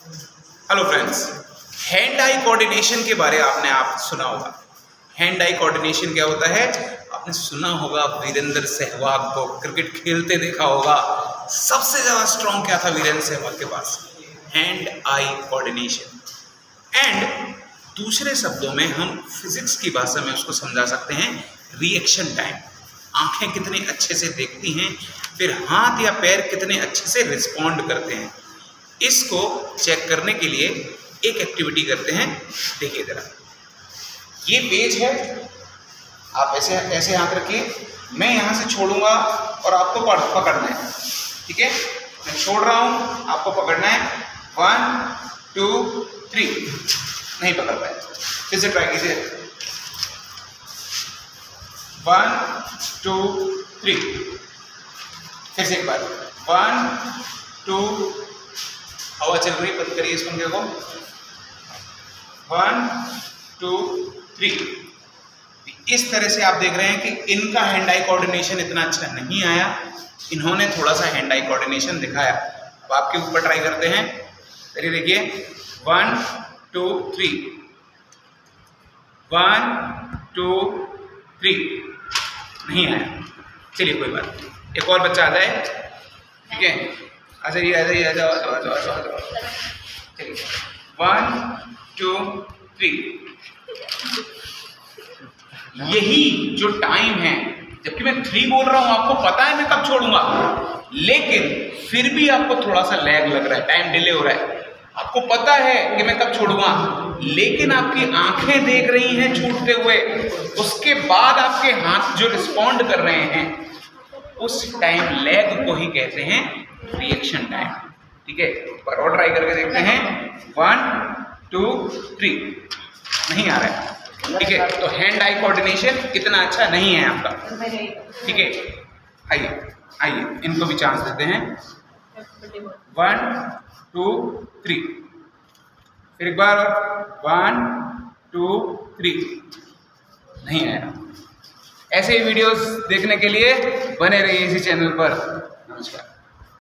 Hello friends, hand eye coordination के बारे में आपने सुना होगा। हैंड आई कोऑर्डिनेशन क्या होता है? आपने सुना होगा, वीरेंद्र सहवाग को क्रिकेट खेलते देखा होगा। सबसे ज़्यादा स्ट्रॉन्ग क्या था वीरेंद्र सहवाग के पास? Hand eye coordination. एंड दूसरे शब्दों में हम फिजिक्स की भाषा में उसको समझा सकते हैं रिएक्शन टाइम। आंखें कितनी अच्छे से देखती हैं, फिर हाथ या पैर कितने अच्छे से रिस्पॉन्ड करते हैं। इसको चेक करने के लिए एक एक्टिविटी करते हैं। देखिए जरा, ये पेज है, आप ऐसे ऐसे हाथ रखिए, मैं यहाँ से छोड़ूंगा और आपको पकड़ना है। ठीक है, मैं छोड़ रहा हूँ, आपको पकड़ना है। 1 2 3। नहीं पकड़ पाए, फिर से ट्राई कीजिए। 1 2 3। फिर से एक बार 1 2। हवा चल रही, बंद करिए इस पंखे को। 1 2 3। इस तरह से आप देख रहे हैं कि इनका हैंड आई कोऑर्डिनेशन इतना अच्छा नहीं आया, इन्होंने थोड़ा सा हैंड आई कोऑर्डिनेशन दिखाया। अब आपके ऊपर ट्राई करते हैं। चलिए देखिए, 1 2 3। 1 2 3। नहीं आया, चलिए कोई बात नहीं, एक और बच्चा आ जाए। ठीक है, अच्छा ये आ जाइए, आ जाओ आ जाओ आ जाओ आ जाओ। चलिए 1 2 3। यही जो टाइम है, जबकि मैं 3 बोल रहा हूं, आपको पता है मैं कब छोड़ूंगा, लेकिन फिर भी आपको थोड़ा सा लैग लग रहा है, टाइम डिले हो रहा है। आपको पता है कि मैं कब छोड़ूंगा, लेकिन आपकी आंखें देख रही हैं छूटते हुए, उसके बाद आपके हाथ जो रिस्पॉन्ड कर रहे हैं, उस टाइम लैग को ही कहते हैं रिएक्शन टाइम। ठीक है, पर और ट्राई करके देखते हैं। 1 2 3। नहीं आ रहा है। ठीक है, तो हैंड आई कोऑर्डिनेशन कितना अच्छा नहीं है आपका। ठीक है, आइए आइए, इनको भी चांस देते हैं। 1 2 3। फिर एक बार 1 2 3। नहीं आया। ऐसे ही वीडियोस देखने के लिए बने रहिए इसी चैनल पर। नमस्कार।